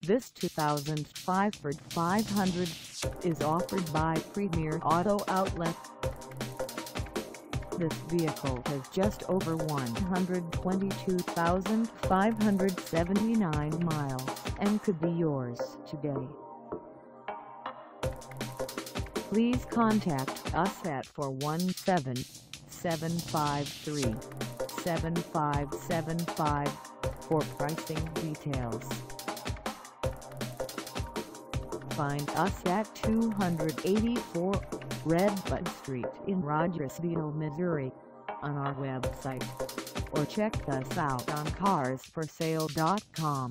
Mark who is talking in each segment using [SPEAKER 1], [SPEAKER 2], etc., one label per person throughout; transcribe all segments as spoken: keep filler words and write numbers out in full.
[SPEAKER 1] This two thousand five Ford five hundred is offered by Premier Auto Outlet. This vehicle has just over one hundred twenty-two thousand five hundred seventy-nine miles and could be yours today. Please contact us at four one seven, seven five three, seven five seven five for pricing details. Find us at two eighty-four Redbud Street in Rogersville, Missouri, on our website, or check us out on cars for sale dot com.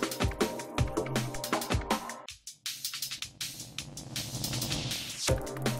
[SPEAKER 2] You